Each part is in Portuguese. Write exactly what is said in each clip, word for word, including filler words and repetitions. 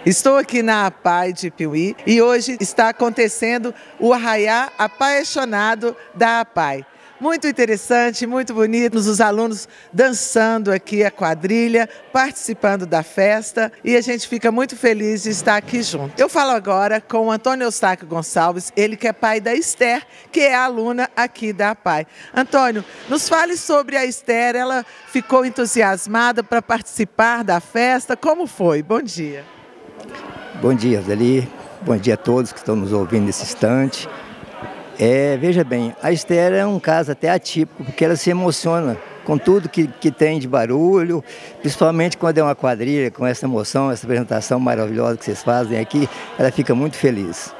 Estou aqui na APAE de Piuí e hoje está acontecendo o Arraiá Apaixonado da APAE. Muito interessante, muito bonito, os alunos dançando aqui a quadrilha, participando da festa e a gente fica muito feliz de estar aqui junto. Eu falo agora com o Antônio Eustáquio Gonçalves, ele que é pai da Esther, que é aluna aqui da APAE. Antônio, nos fale sobre a Esther, ela ficou entusiasmada para participar da festa, como foi? Bom dia. Bom dia, Roseli. Bom dia a todos que estão nos ouvindo nesse instante. É, veja bem, a Esther é um caso até atípico, porque ela se emociona com tudo que, que tem de barulho, principalmente quando é uma quadrilha, com essa emoção, essa apresentação maravilhosa que vocês fazem aqui, ela fica muito feliz.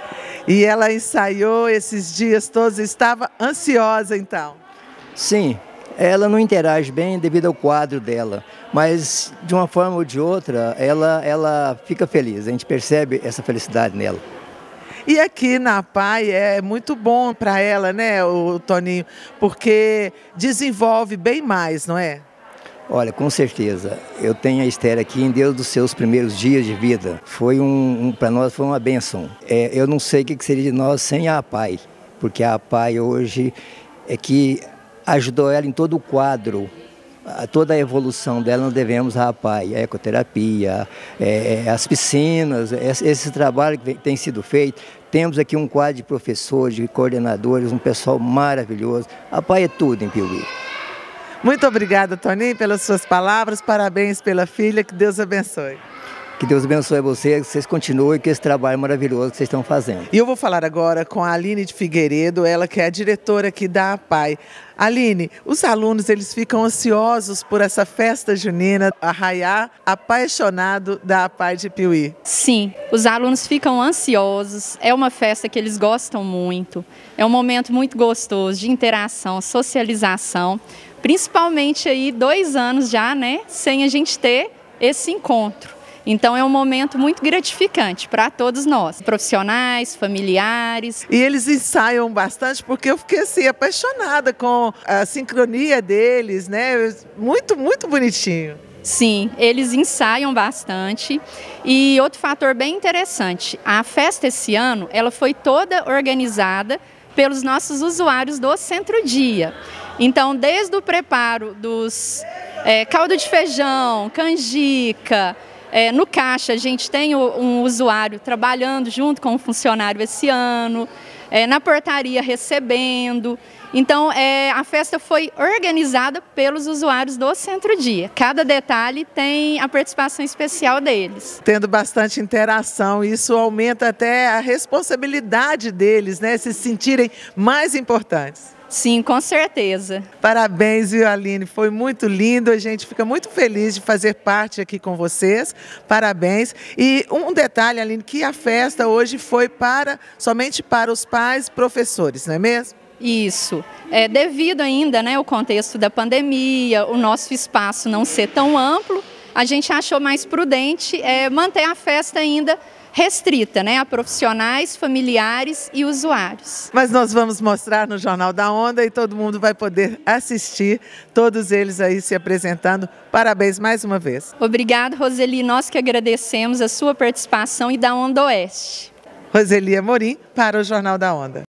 E ela ensaiou esses dias todos, estava ansiosa então? Sim, ela não interage bem devido ao quadro dela, mas de uma forma ou de outra, ela, ela fica feliz, a gente percebe essa felicidade nela. E aqui na APAE é muito bom para ela, né, o Toninho, porque desenvolve bem mais, não é? Olha, com certeza. Eu tenho a Esther aqui em Deus dos seus primeiros dias de vida. Foi um, um para nós foi uma bênção. É, eu não sei o que seria de nós sem a APAE, porque a APAE hoje é que ajudou ela em todo o quadro. Toda a evolução dela nós devemos à APAE, a ecoterapia, é, as piscinas, esse trabalho que tem sido feito. Temos aqui um quadro de professores, de coordenadores, um pessoal maravilhoso. A APAE é tudo em Piuí. Muito obrigada, Toninho, pelas suas palavras, parabéns pela filha, que Deus abençoe. Que Deus abençoe vocês, que vocês continuem com esse trabalho maravilhoso que vocês estão fazendo. E eu vou falar agora com a Aline de Figueiredo, ela que é a diretora aqui da APAE. Aline, os alunos eles ficam ansiosos por essa festa junina, Arraiá Apaixonado da APAE de Piuí. Sim, os alunos ficam ansiosos, é uma festa que eles gostam muito, é um momento muito gostoso de interação, socialização, principalmente aí dois anos já, né, sem a gente ter esse encontro. Então é um momento muito gratificante para todos nós, profissionais, familiares. E eles ensaiam bastante porque eu fiquei assim apaixonada com a sincronia deles, né? Muito, muito bonitinho. Sim, eles ensaiam bastante. E outro fator bem interessante, a festa esse ano, ela foi toda organizada pelos nossos usuários do Centro Dia. Então, desde o preparo dos é, caldo de feijão, canjica. É, no caixa, a gente tem um usuário trabalhando junto com um funcionário esse ano, é, na portaria recebendo. Então, é, a festa foi organizada pelos usuários do Centro Dia. Cada detalhe tem a participação especial deles. Tendo bastante interação, isso aumenta até a responsabilidade deles, né? Se sentirem mais importantes. Sim, com certeza. Parabéns, viu, Aline? Foi muito lindo, a gente fica muito feliz de fazer parte aqui com vocês. Parabéns. E um detalhe, Aline, que a festa hoje foi para somente para os pais e professores, não é mesmo? Isso. É, devido ainda, né, ao contexto da pandemia, o nosso espaço não ser tão amplo, a gente achou mais prudente é, manter a festa ainda restrita, né, a profissionais, familiares e usuários. Mas nós vamos mostrar no Jornal da Onda e todo mundo vai poder assistir, todos eles aí se apresentando. Parabéns mais uma vez. Obrigada, Roseli. Nós que agradecemos a sua participação e da Onda Oeste. Roseli Amorim para o Jornal da Onda.